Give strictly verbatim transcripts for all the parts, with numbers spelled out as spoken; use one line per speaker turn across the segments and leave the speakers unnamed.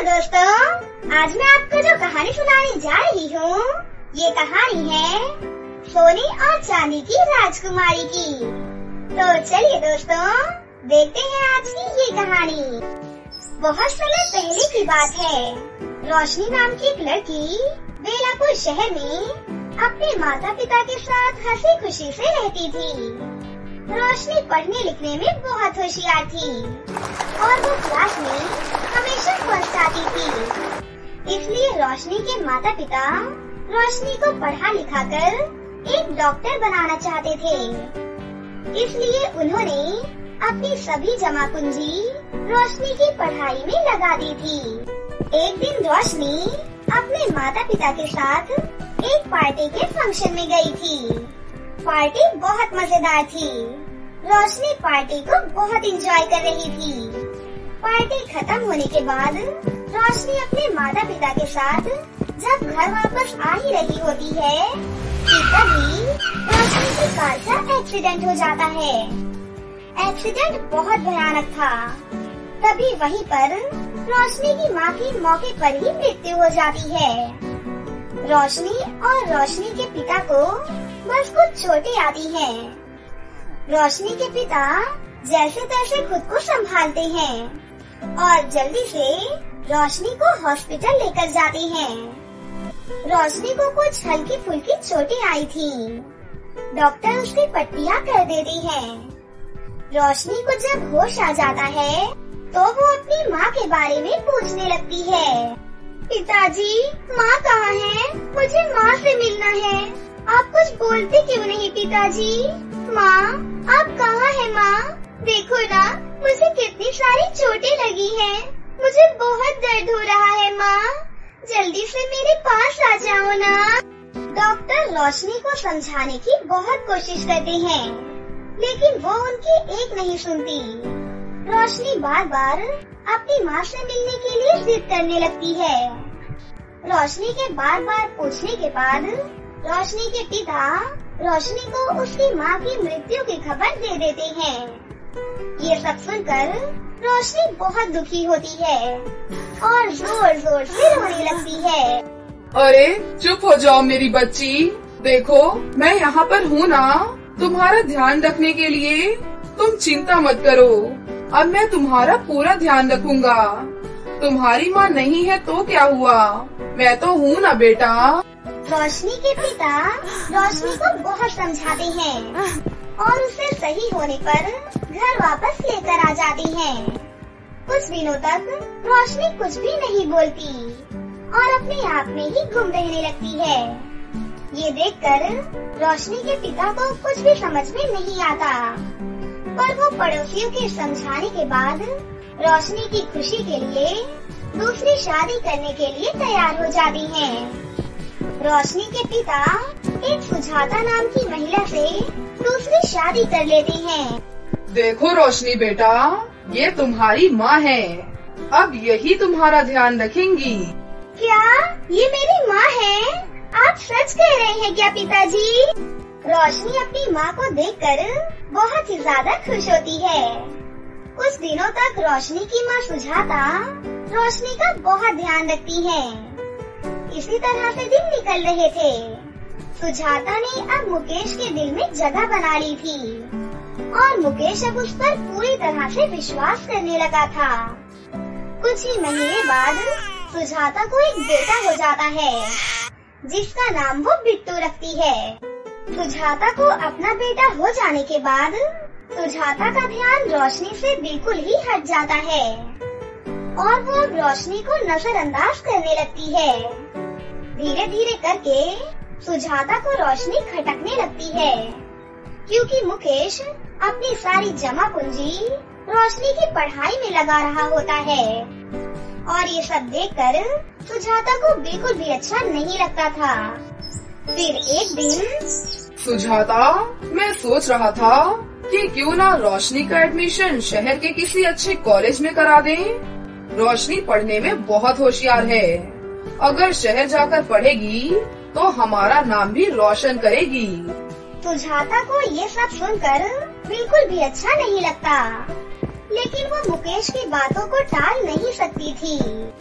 दोस्तों, आज मैं आपको जो कहानी सुनाने जा रही हूँ, ये कहानी है सोने और चांदी की राजकुमारी की। तो चलिए दोस्तों, देखते हैं आज की ये कहानी। बहुत समय पहले की बात है। रोशनी नाम की एक लड़की बेलापुर शहर में अपने माता पिता के साथ हंसी खुशी से रहती थी। रोशनी पढ़ने लिखने में बहुत होशियार थी और वो क्लास में हमेशा फर्स्ट आती थी। इसलिए रोशनी के माता पिता रोशनी को पढ़ा लिखा कर एक डॉक्टर बनाना चाहते थे। इसलिए उन्होंने अपनी सभी जमा पूंजी रोशनी की पढ़ाई में लगा दी थी। एक दिन रोशनी अपने माता पिता के साथ एक पार्टी के फंक्शन में गई थी। पार्टी बहुत मजेदार थी। रोशनी पार्टी को बहुत एंजॉय कर रही थी। पार्टी खत्म होने के बाद रोशनी अपने माता पिता के साथ जब घर वापस आ ही रही होती है कि तभी रोशनी की कार का एक्सीडेंट हो जाता है। एक्सीडेंट बहुत भयानक था। तभी वहीं पर रोशनी की माँ की मौके पर ही मृत्यु हो जाती है। रोशनी और रोशनी के पिता को बस कुछ चोटें आती हैं। रोशनी के पिता जैसे तैसे खुद को संभालते हैं और जल्दी से रोशनी को हॉस्पिटल लेकर जाते हैं। रोशनी को कुछ हल्की फुल्की चोटें आई थी। डॉक्टर उसकी पट्टियाँ कर देती हैं। रोशनी को जब होश आ जाता है तो वो अपनी माँ के बारे में पूछने लगती है। पिताजी, माँ कहाँ है? मुझे माँ से मिलना है। आप कुछ बोलते क्यों नहीं पिताजी? माँ, आप कहाँ हैं माँ? देखो ना, मुझे कितनी सारी चोटें लगी हैं। मुझे बहुत दर्द हो रहा है माँ। जल्दी से मेरे पास आ जाओ ना। डॉक्टर रोशनी को समझाने की बहुत कोशिश करते हैं, लेकिन वो उनकी एक नहीं सुनती। रोशनी बार बार अपनी माँ से मिलने के लिए जिद करने लगती है। रोशनी के बार बार पूछने के बाद रोशनी के पिता रोशनी को उसकी माँ की मृत्यु की खबर दे देते हैं। ये सब सुनकर रोशनी बहुत दुखी होती है और जोर जोर से रोने लगती है।
अरे चुप हो जाओ मेरी बच्ची। देखो, मैं यहाँ पर हूँ ना, तुम्हारा ध्यान रखने के लिए। तुम चिंता मत करो, अब मैं तुम्हारा पूरा ध्यान रखूंगा। तुम्हारी माँ नहीं है तो क्या हुआ, मैं तो हूँ ना बेटा।
रोशनी के पिता रोशनी को बहुत समझाते हैं और उसे सही होने पर घर वापस लेकर आ जाते हैं। कुछ दिनों तक रोशनी कुछ भी नहीं बोलती और अपने आप में ही गुम रहने लगती है। ये देखकर रोशनी के पिता को कुछ भी समझ में नहीं आता, पर वो पड़ोसियों के समझाने के बाद रोशनी की खुशी के लिए दूसरी शादी करने के लिए तैयार हो जाती हैं। रोशनी के पिता एक सुजाता नाम की महिला से दूसरी शादी कर लेते हैं।
देखो रोशनी बेटा, ये तुम्हारी माँ है। अब यही तुम्हारा ध्यान रखेंगी।
क्या ये मेरी माँ है? आप सच कह रहे हैं क्या पिताजी? रोशनी अपनी माँ को देखकर बहुत ही ज्यादा खुश होती है। कुछ दिनों तक रोशनी की माँ सुजाता रोशनी का बहुत ध्यान रखती है। इसी तरह से दिन निकल रहे थे। सुजाता ने अब मुकेश के दिल में जगह बना ली थी और मुकेश अब उस पर पूरी तरह से विश्वास करने लगा था। कुछ ही महीने बाद सुजाता को एक बेटा हो जाता है, जिसका नाम वो बिट्टू रखती है। सुजाता को अपना बेटा हो जाने के बाद सुजाता का ध्यान रोशनी से बिल्कुल ही हट जाता है और वो अब रोशनी को नजरअंदाज करने लगती है। धीरे धीरे करके सुजाता को रोशनी खटकने लगती है, क्योंकि मुकेश अपनी सारी जमा पूंजी रोशनी की पढ़ाई में लगा रहा होता है। और ये सब देखकर सुजाता को बिल्कुल भी अच्छा नहीं लगता था। फिर एक दिन,
सुजाता, मैं सोच रहा था कि क्यों ना रोशनी का एडमिशन शहर के किसी अच्छे कॉलेज में करा दें। रोशनी पढ़ने में बहुत होशियार है। अगर शहर जाकर पढ़ेगी तो हमारा नाम भी रोशन करेगी।
सुजाता को ये सब सुनकर बिल्कुल भी अच्छा नहीं लगता, लेकिन वो मुकेश की बातों को टाल नहीं सकती थी।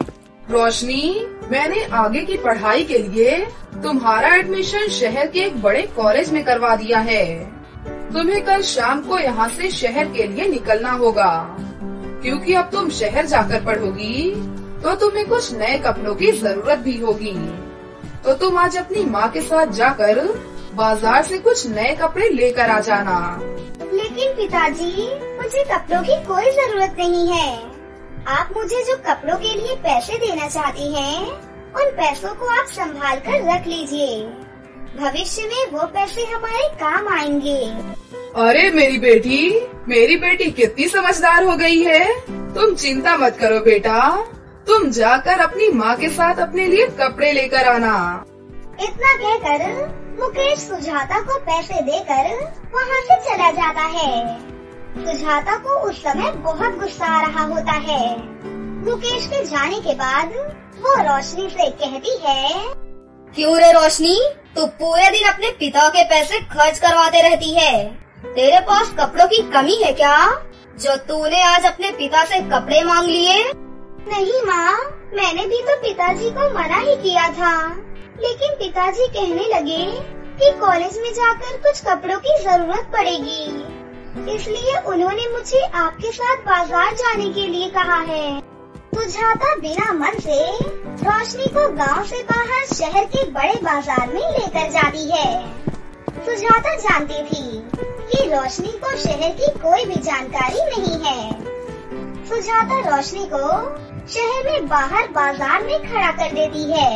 रोशनी, मैंने आगे की पढ़ाई के लिए तुम्हारा एडमिशन शहर के एक बड़े कॉलेज में करवा दिया है। तुम्हें कल शाम को यहाँ से शहर के लिए निकलना होगा, क्योंकि अब तुम शहर जाकर पढ़ोगी तो तुम्हें कुछ नए कपड़ों की जरूरत भी होगी। तो तुम आज अपनी माँ के साथ जाकर बाजार से कुछ नए कपड़े लेकर आ जाना।
लेकिन पिताजी, मुझे कपड़ों की कोई जरूरत नहीं है। आप मुझे जो कपड़ों के लिए पैसे देना चाहती हैं, उन पैसों को आप संभाल कर रख लीजिए। भविष्य में वो पैसे हमारे काम आएंगे।
अरे मेरी बेटी, मेरी बेटी कितनी समझदार हो गई है। तुम चिंता मत करो बेटा, तुम जाकर अपनी माँ के साथ अपने लिए कपड़े लेकर आना।
इतना कहकर मुकेश सुजाता को पैसे देकर वहाँ से चला जाता है। सुजाता को उस समय बहुत गुस्सा आ रहा होता है। मुकेश के जाने के बाद वो रोशनी से कहती है,
क्यों रे रोशनी, तू पूरे दिन अपने पिता के पैसे खर्च करवाते रहती है। तेरे पास कपड़ों की कमी है क्या, जो तूने आज अपने पिता से कपड़े मांग लिए?
नहीं माँ, मैंने भी तो पिताजी को मना ही किया था, लेकिन पिताजी कहने लगे कि कॉलेज में जाकर कुछ कपड़ों की जरूरत पड़ेगी, इसलिए उन्होंने मुझे आपके साथ बाजार जाने के लिए कहा है। सुजाता बिना मन से रोशनी को गांव से बाहर शहर के बड़े बाजार में लेकर जाती है। सुजाता जानती थी कि रोशनी को शहर की कोई भी जानकारी नहीं है। सुजाता रोशनी को शहर में बाहर बाजार में खड़ा कर देती है।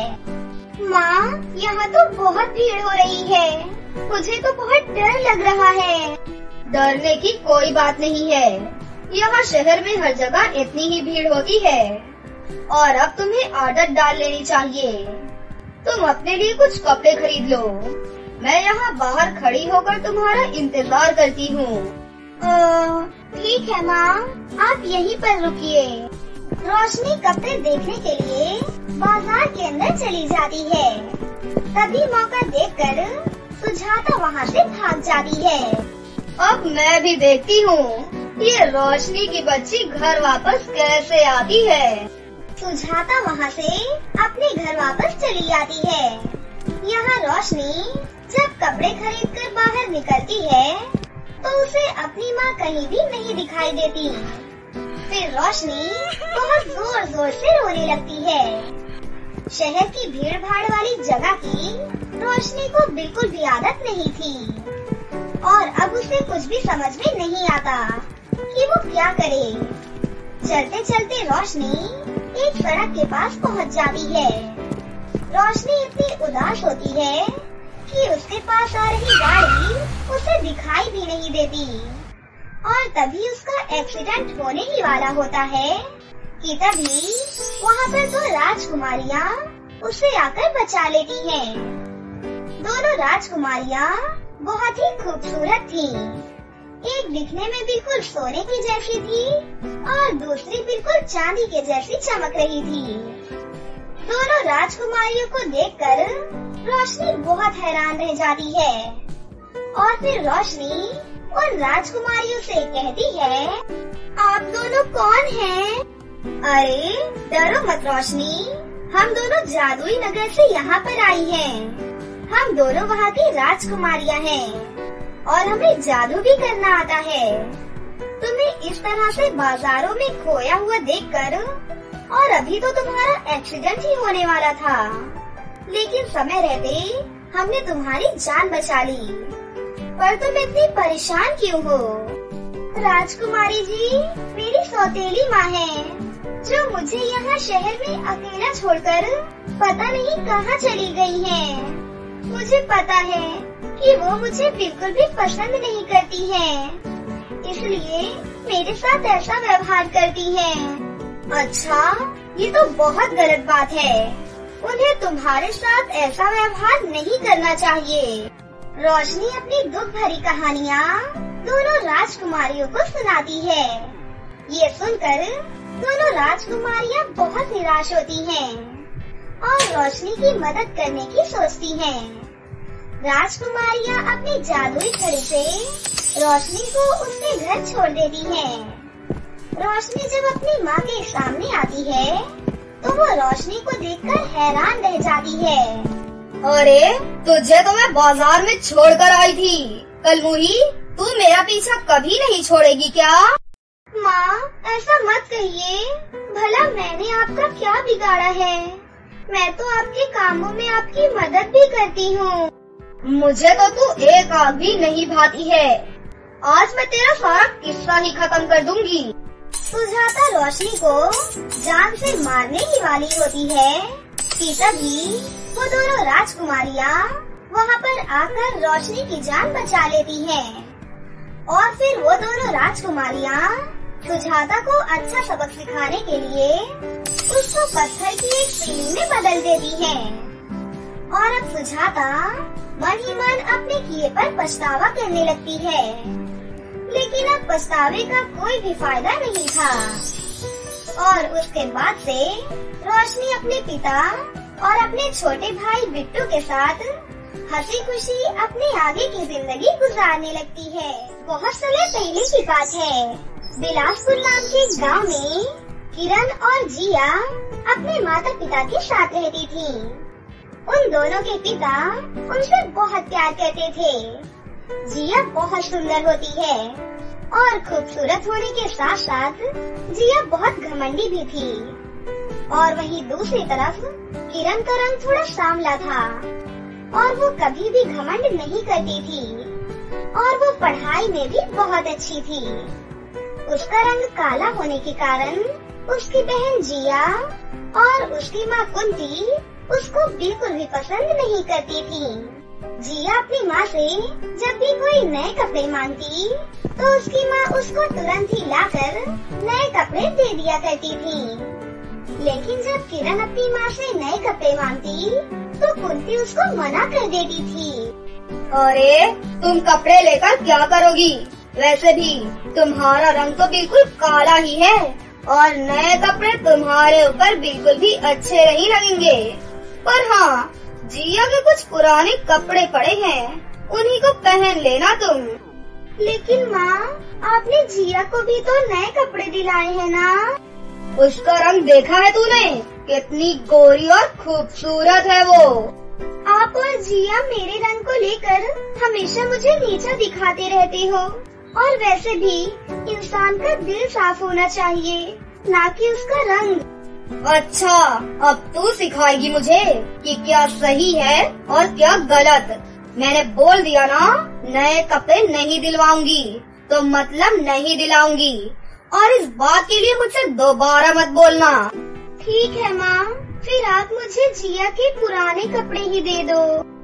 माँ, यहाँ तो बहुत भीड़ हो रही है, मुझे तो बहुत डर लग रहा है।
डरने की कोई बात नहीं है, यहाँ शहर में हर जगह इतनी ही भीड़ होती है। और अब तुम्हें आदत डाल लेनी चाहिए। तुम अपने लिए कुछ कपड़े खरीद लो, मैं यहाँ बाहर खड़ी होकर तुम्हारा इंतजार करती हूँ।
ठीक है माँ, आप यहीं पर रुकिए। रोशनी कपड़े देखने के लिए बाजार के अंदर चली जाती है। तभी मौका देखकर सुजाता वहाँ से भाग जाती है।
अब मैं भी देखती हूँ ये रोशनी की बच्ची घर वापस कैसे आती है।
सुजाता वहाँ से अपने घर वापस चली आती है। यहाँ रोशनी जब कपड़े खरीद कर बाहर निकलती है तो उसे अपनी माँ कहीं भी नहीं दिखाई देती। फिर रोशनी बहुत जोर जोर से रोने लगती है। शहर की भीड़ भाड़ वाली जगह की रोशनी को बिल्कुल भी आदत नहीं थी और अब उसे कुछ भी समझ में नहीं आता कि वो क्या करे। चलते चलते रोशनी एक सड़क के पास पहुंच जाती है। रोशनी इतनी उदास होती है कि उसके पास आ रही गाड़ी उसे दिखाई भी नहीं देती और तभी उसका एक्सीडेंट होने ही वाला होता है कि तभी वहाँ पर दो राजकुमारियाँ उसे आकर बचा लेती हैं। दोनों राजकुमारियाँ बहुत ही खूबसूरत थीं। एक दिखने में बिल्कुल सोने की जैसी थी और दूसरी बिल्कुल चांदी के जैसी चमक रही थी। दोनों राजकुमारियों को देखकर रोशनी बहुत हैरान रह जाती है और फिर रोशनी उन राजकुमारियों से कहती है, आप दोनों कौन हैं? अरे डरो मत रोशनी, हम दोनों जादुई नगर से यहाँ पर आई हैं। हम दोनों वहाँ की राजकुमारियाँ हैं और हमें जादू भी करना आता है। तुम्हें इस तरह से बाजारों में खोया हुआ देखकर और अभी तो तुम्हारा एक्सीडेंट ही होने वाला था, लेकिन समय रहते हमने तुम्हारी जान बचा ली। पर तुम इतनी परेशान क्यों हो? राजकुमारी जी, मेरी सौतेली माँ है जो मुझे यहाँ शहर में अकेला छोड़कर पता नहीं कहाँ चली गई है। मुझे पता है कि वो मुझे बिल्कुल भी पसंद नहीं करती है, इसलिए मेरे साथ ऐसा व्यवहार करती है। अच्छा, ये तो बहुत गलत बात है। उन्हें तुम्हारे साथ ऐसा व्यवहार नहीं करना चाहिए। रोशनी अपनी दुख भरी कहानियाँ दोनों राजकुमारियों को सुनाती है। ये सुनकर दोनों राजकुमारियाँ बहुत निराश होती हैं और रोशनी की मदद करने की सोचती हैं। राजकुमारियाँ अपनी जादुई छड़ी से रोशनी को उसके घर छोड़ देती हैं। रोशनी जब अपनी माँ के सामने आती है तो वो रोशनी को देखकर हैरान रह जाती है।
अरे तुझे तो मैं बाजार में छोड़कर आई थी, कलमुही तू मेरा पीछा कभी नहीं छोड़ेगी क्या?
माँ ऐसा मत कहिए, भला मैंने आपका क्या बिगाड़ा है? मैं तो आपके कामों में आपकी मदद भी करती हूँ।
मुझे तो तू एक आग भी नहीं भाती है। आज मैं तेरा सारा किस्सा ही खत्म कर दूंगी।
सुजाता रोशनी को जान से मारने ही वाली होती है कि तभी वो दोनों राजकुमारियाँ वहाँ पर आकर रोशनी की जान बचा लेती हैं। और फिर वो दोनों राजकुमारियाँ सुजाता को अच्छा सबक सिखाने के लिए उसको पत्थर की एक सीढ़ी में बदल देती हैं। और अब सुजाता मन ही मन अपने किए पर पछतावा करने लगती है, लेकिन अब पछतावे का कोई भी फायदा नहीं था। और उसके बाद से रोशनी अपने पिता और अपने छोटे भाई बिट्टू के साथ हंसी खुशी अपने आगे की जिंदगी गुजारने लगती है। बहुत समय पहले की बात है, बिलासपुर नाम के गांव में किरण और जिया अपने माता पिता के साथ रहती थी। उन दोनों के पिता उनसे बहुत प्यार करते थे। जिया बहुत सुंदर होती है और खूबसूरत होने के साथ साथ जिया बहुत घमंडी भी थी। और वहीं दूसरी तरफ किरण का रंग थोड़ा सांवला था और वो कभी भी घमंड नहीं करती थी और वो पढ़ाई में भी बहुत अच्छी थी। उसका रंग काला होने के कारण उसकी बहन जिया और उसकी माँ कुंती उसको बिल्कुल भी पसंद नहीं करती थी। जिया अपनी माँ से जब भी कोई नए कपड़े मांगती तो उसकी माँ उसको तुरंत ही लाकर नए कपड़े दे दिया करती थी। लेकिन जब किरण अपनी माँ से नए कपड़े मांगती तो कुंती उसको मना कर देती थी।
अरे तुम कपड़े लेकर क्या करोगी? वैसे भी तुम्हारा रंग तो बिल्कुल काला ही है और नए कपड़े तुम्हारे ऊपर बिल्कुल भी अच्छे नहीं लगेंगे। पर हाँ, जिया के कुछ पुराने कपड़े पड़े हैं, उन्हीं को पहन लेना तुम।
लेकिन माँ, आपने जिया को भी तो नए कपड़े दिलाए हैं ना?
उसका रंग देखा है तूने? कितनी गोरी और खूबसूरत है वो।
आप और जिया मेरे रंग को लेकर हमेशा मुझे नीचा दिखाते रहते हो। और वैसे भी इंसान का दिल साफ होना चाहिए, ना कि उसका रंग।
अच्छा, अब तू सिखाएगी मुझे कि क्या सही है और क्या गलत। मैंने बोल दिया ना, नए कपड़े नहीं दिलवाऊंगी तो मतलब नहीं दिलाऊंगी। और इस बात के लिए मुझसे दोबारा मत बोलना।
ठीक है माँ, फिर आप मुझे जिया के पुराने कपड़े ही दे दो।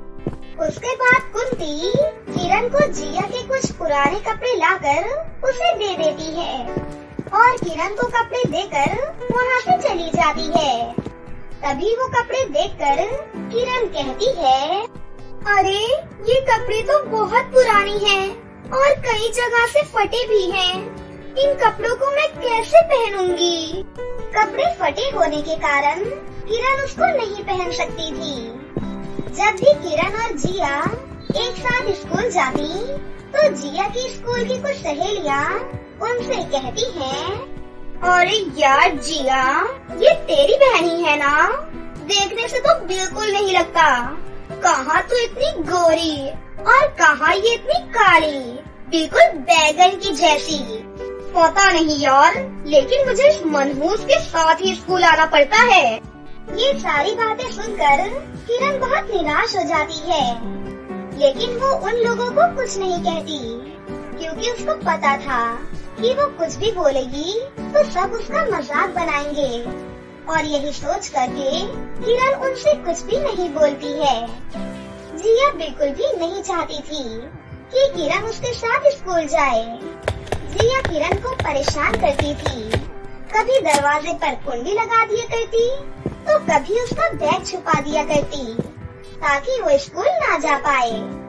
उसके बाद कुंती किरण को जिया के कुछ पुराने कपड़े लाकर उसे दे देती है और किरण को कपड़े देकर वहाँ से चली जाती है। तभी वो कपड़े देखकर किरण कहती है, अरे ये कपड़े तो बहुत पुरानी हैं और कई जगह से फटे भी हैं। इन कपड़ों को मैं कैसे पहनूंगी? कपड़े फटे होने के कारण किरण उसको नहीं पहन सकती थी। जब भी किरण और जिया एक साथ स्कूल जाती तो जिया की स्कूल की कुछ सहेलियाँ उनसे कहती हैं, अरे यार जिया, ये तेरी बहन ही है ना? देखने से तो बिल्कुल नहीं लगता। कहाँ तू इतनी गोरी और कहाँ ये इतनी काली, बिल्कुल बैगन की जैसी। पता नहीं यार, लेकिन मुझे इस मनहूस के साथ ही स्कूल आना पड़ता है। ये सारी बातें सुनकर किरण बहुत निराश हो जाती है, लेकिन वो उन लोगों को कुछ नहीं कहती क्योंकि उसको पता था कि वो कुछ भी बोलेगी तो सब उसका मजाक बनाएंगे। और यही सोच करके किरण उनसे कुछ भी नहीं बोलती है। जिया बिल्कुल भी नहीं चाहती थी कि किरण उसके साथ स्कूल जाए। जिया किरण को परेशान करती थी, कभी दरवाजे पर कुंडी लगा दिया करती तो कभी उसका बैग छुपा दिया करती ताकि वो स्कूल ना जा पाए।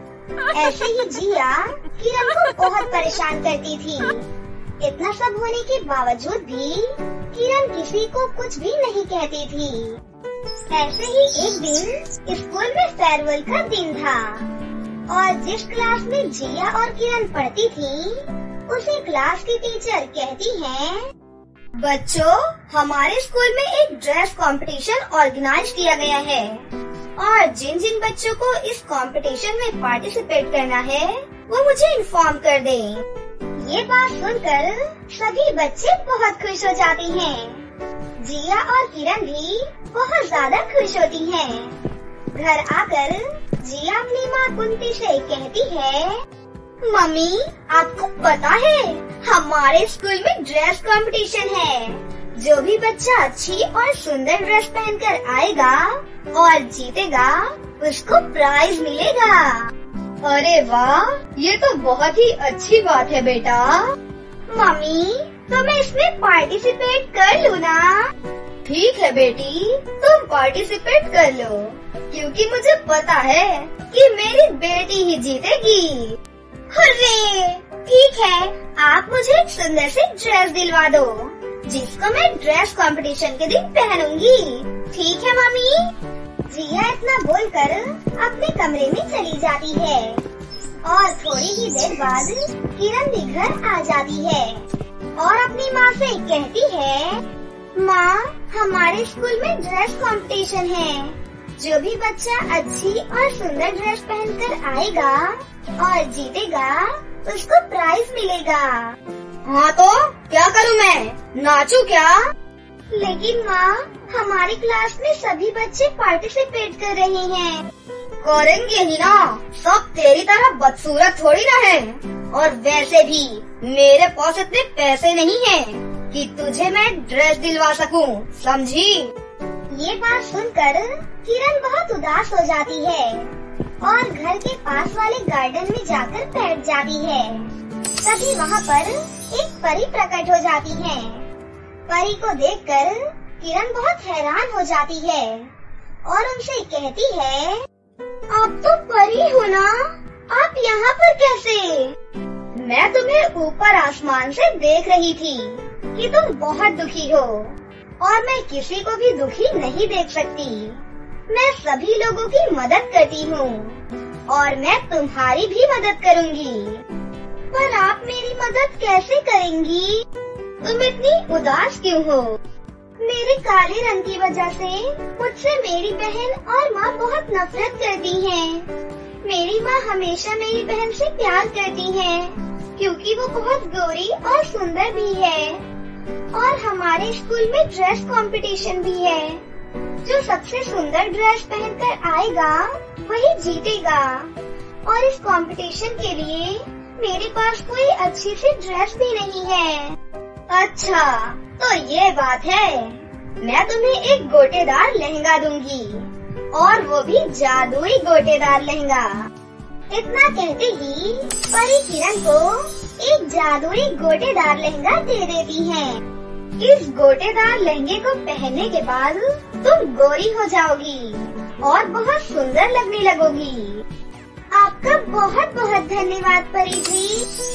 ऐसे ही जिया किरण को बहुत परेशान करती थी। इतना सब होने के बावजूद भी किरण किसी को कुछ भी नहीं कहती थी। ऐसे ही एक दिन स्कूल में फेयरवेल का दिन था और जिस क्लास में जिया और किरण पढ़ती थी उसी क्लास की टीचर कहती हैं,
बच्चों, हमारे स्कूल में एक ड्रेस कंपटीशन ऑर्गेनाइज किया गया है और जिन जिन बच्चों को इस कंपटीशन में पार्टिसिपेट करना है वो मुझे इन्फॉर्म कर दें।
ये बात सुनकर सभी बच्चे बहुत खुश हो जाते हैं। जिया और किरण भी बहुत ज्यादा खुश होती हैं। घर आकर जिया अपनी माँ कुंती से कहती है,
मम्मी, आपको पता है हमारे स्कूल में ड्रेस कंपटीशन है। जो भी बच्चा अच्छी और सुंदर ड्रेस पहनकर आएगा और जीतेगा उसको प्राइज मिलेगा। अरे वाह, ये तो बहुत ही अच्छी बात है बेटा।
मम्मी, तो मैं इसमें पार्टिसिपेट कर लूँ ना?
ठीक है बेटी, तुम पार्टिसिपेट कर लो, क्योंकि मुझे पता है कि मेरी बेटी ही जीतेगी।
हुर्रे! ठीक है, आप मुझे एक सुंदर सी ड्रेस दिलवा दो, जिसको मैं ड्रेस कंपटीशन के दिन पहनूंगी। ठीक है मम्मी। जिया इतना बोलकर अपने कमरे में चली जाती है और थोड़ी ही देर बाद किरण भी घर आ जाती है और अपनी माँ से कहती है, माँ, हमारे स्कूल में ड्रेस कंपटीशन है। जो भी बच्चा अच्छी और सुंदर ड्रेस पहनकर आएगा और जीतेगा उसको प्राइज मिलेगा।
हाँ तो क्या करूँ मैं, नाचूं क्या?
लेकिन माँ, हमारी क्लास में सभी बच्चे पार्टिसिपेट कर रहे हैं।
करेंगे ही ना, सब तेरी तरह बदसूरत थोड़ी ना है। और वैसे भी मेरे पास इतने पैसे नहीं हैं कि तुझे मैं ड्रेस दिलवा सकूं, समझी?
ये बात सुनकर किरण बहुत उदास हो जाती है और घर के पास वाले गार्डन में जाकर बैठ जाती है। तभी वहाँ पर एक परी प्रकट हो जाती है। परी को देखकर किरण बहुत हैरान हो जाती है और उनसे कहती है, आप तो परी हो ना? आप यहाँ पर कैसे?
मैं तुम्हें ऊपर आसमान से देख रही थी कि तुम बहुत दुखी हो और मैं किसी को भी दुखी नहीं देख सकती। मैं सभी लोगों की मदद करती हूँ और मैं तुम्हारी भी मदद करूँगी।
पर आप मेरी मदद कैसे करेंगी?
तुम इतनी उदास क्यों हो?
मेरे काले रंग की वजह से मुझसे मेरी बहन और माँ बहुत नफरत करती हैं। मेरी माँ हमेशा मेरी बहन से प्यार करती है क्योंकि वो बहुत गोरी और सुंदर भी है। और हमारे स्कूल में ड्रेस कंपटीशन भी है। जो सबसे सुंदर ड्रेस पहनकर आएगा वही जीतेगा। और इस कंपटीशन के लिए मेरे पास कोई अच्छी सी ड्रेस भी नहीं है।
अच्छा, तो ये बात है। मैं तुम्हें एक गोटेदार लहंगा दूंगी और वो भी जादुई गोटेदार लहंगा।
इतना कहते ही परी किरण को एक जादुई गोटेदार लहंगा दे देती है।
इस गोटेदार लहंगे को पहनने के बाद तुम गोरी हो जाओगी और बहुत सुंदर लगने लगोगी।
आपका बहुत बहुत धन्यवाद परी जी।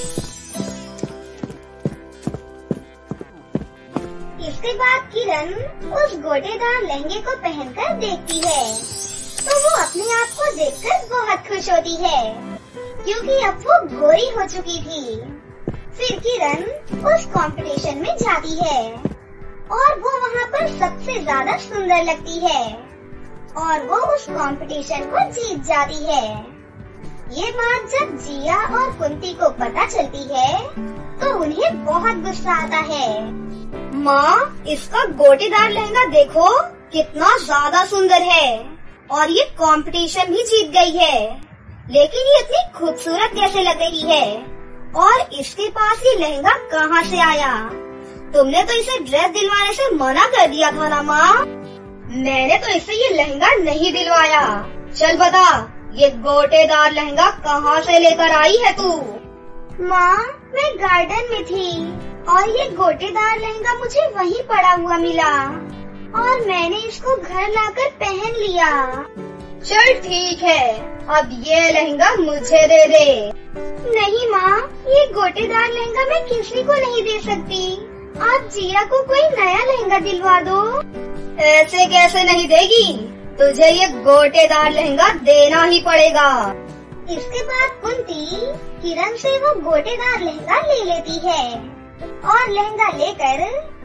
इसके बाद किरण उस गोटेदार लहंगे को पहनकर देखती है तो वो अपने आप को देखकर बहुत खुश होती है क्योंकि अब वो गोरी हो चुकी थी। फिर किरण उस कंपटीशन में जाती है और वो वहाँ पर सबसे ज्यादा सुंदर लगती है और वो उस कंपटीशन को जीत जाती है। ये बात जब जिया और कुंती को पता चलती है तो उन्हें बहुत गुस्सा आता है।
माँ, इसका गोटेदार लहंगा देखो कितना ज्यादा सुंदर है और ये कंपटीशन भी जीत गई है, लेकिन ये इतनी खूबसूरत कैसे लग रही है और इसके पास ये लहंगा कहाँ से आया? तुमने तो इसे ड्रेस दिलवाने से मना कर दिया था ना माँ? मैंने तो इसे ये लहंगा नहीं दिलवाया। चल बता, ये गोटेदार लहंगा कहाँ से लेकर आई है तू?
माँ, मैं गार्डन में थी और ये गोटेदार लहंगा मुझे वहीं पड़ा हुआ मिला और मैंने इसको घर लाकर पहन लिया।
चल ठीक है, अब ये लहंगा मुझे दे दे।
नहीं माँ, ये गोटेदार लहंगा मैं किसी को नहीं दे सकती। आप जिया को कोई नया लहंगा दिलवा दो।
ऐसे कैसे नहीं देगी? तुझे ये गोटेदार लहंगा देना ही पड़ेगा।
इसके बाद कुंती किरण से वो गोटेदार लहंगा ले लेती है और लहंगा लेकर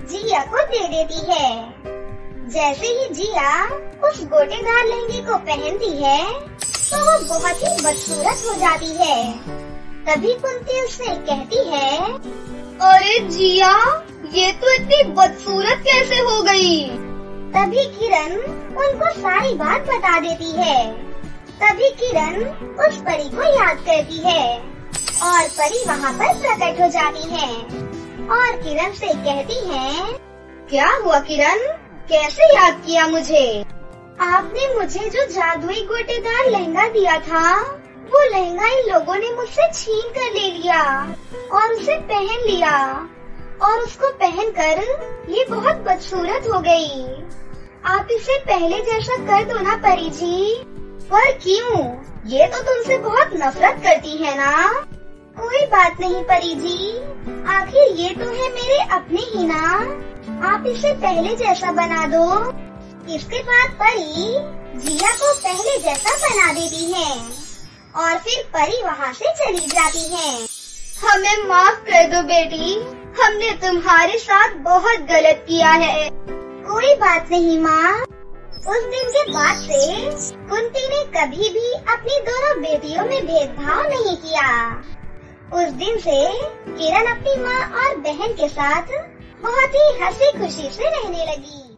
जिया को दे देती है। जैसे ही जिया उस गोटेदार लहंगे को पहनती है तो वो बहुत ही बदसूरत हो जाती है। तभी कुंती उससे कहती है,
अरे जिया, ये तो इतनी बदसूरत कैसे हो गई?
तभी किरण उनको सारी बात बता देती है। तभी किरण उस परी को याद करती है और परी वहाँ पर प्रकट हो जाती है और किरण से कहती है,
क्या हुआ किरण, कैसे याद किया मुझे?
आपने मुझे जो जादुई गोटेदार लहंगा दिया था, वो लहंगा इन लोगों ने मुझसे छीन कर ले लिया और उसे पहन लिया और उसको पहनकर ये बहुत बदसूरत हो गई। आप इसे पहले जैसा कर दो ना परी जी।
पर क्यों? ये तो तुमसे बहुत नफरत करती है ना।
कोई बात नहीं परी जी, आखिर ये तो है मेरे अपने ही ना। आप इसे पहले जैसा बना दो। इसके बाद परी जिया को पहले जैसा बना देती है और फिर परी वहाँ से चली जाती है।
हमें माफ कर दो बेटी, हमने तुम्हारे साथ बहुत गलत किया है।
कोई बात नहीं माँ। उस दिन के बाद से कुंती ने कभी भी अपनी दोनों बेटियों में भेदभाव नहीं किया। उस दिन से किरण अपनी माँ और बहन के साथ बहुत ही हंसी खुशी से रहने लगी।